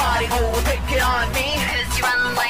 everybody go take it on me. 'Cause you run like